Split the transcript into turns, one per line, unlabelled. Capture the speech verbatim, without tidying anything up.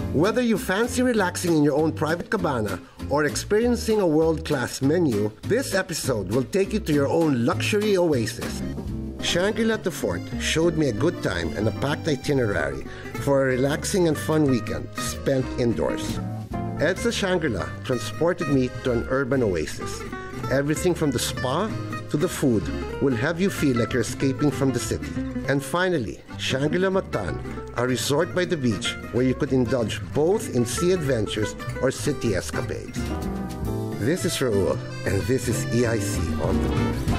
Whether you fancy relaxing in your own private cabana or experiencing a world-class menu, this episode will take you to your own luxury oasis. Shangri-La at the Fort showed me a good time and a packed itinerary for a relaxing and fun weekend spent indoors. EDSA Shangri-La transported me to an urban oasis. Everything from the spa to the food will have you feel like you're escaping from the city. And finally, Shangri-La Mactan, a resort by the beach where you could indulge both in sea adventures or city escapades. This is Raul, and this is E I C On The Move.